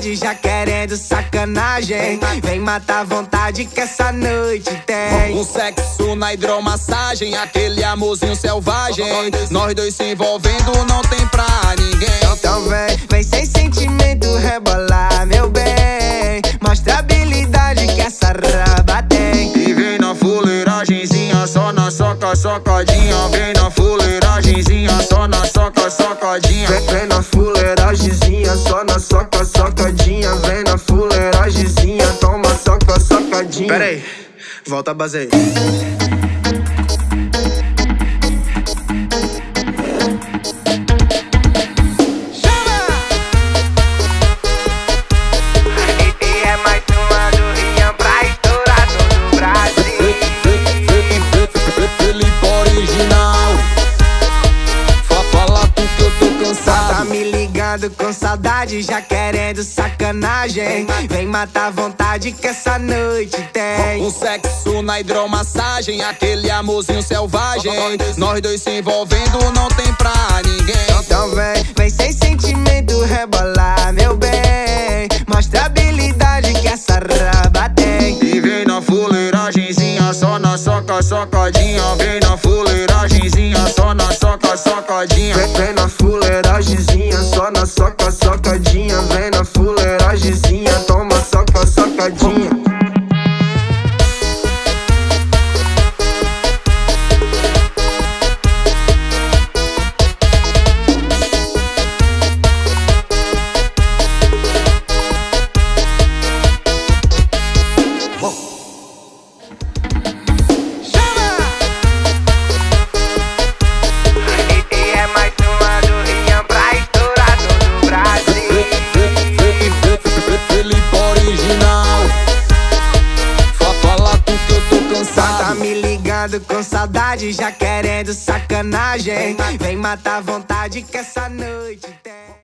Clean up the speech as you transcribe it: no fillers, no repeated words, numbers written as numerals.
saudade, já querendo sacanagem. Vem matar a vontade que essa noite tem. Um sexo na hidromassagem, aquele amorzinho selvagem. Nós dois se envolvendo, não tem pra ninguém. Então vem sem sentimento rebolar, meu bem. Mostra a habilidade que essa raba tem. E vem na fuleiragenzinha, só na soca, socadinha. Vem na fuleiragenzinha, só na soca, socadinha. Vem na fuleiragemzinha, só na soca, socadinha. Vem na fuleiragemzinha, toma soca, socadinha. Pera aí, volta a base aí. Com saudade, já querendo sacanagem. Vem matar a vontade que essa noite tem. Um sexo na hidromassagem, aquele amorzinho selvagem. Nós dois se envolvendo, não tem pra ninguém. Então vem sem sentimento rebolar, meu bem. Mostra a habilidade que essa raba tem. E vem na fuleiragenzinha, só na soca, socadinha. Vem na fuleiragenzinha, só na soca, socadinha. Vem na fuleiragemzinha, só na soca, socadinha. Vem na fuleiragemzinha, toma soca, socadinha. Com saudade, já querendo sacanagem. Vem matar a vontade que essa noite tem.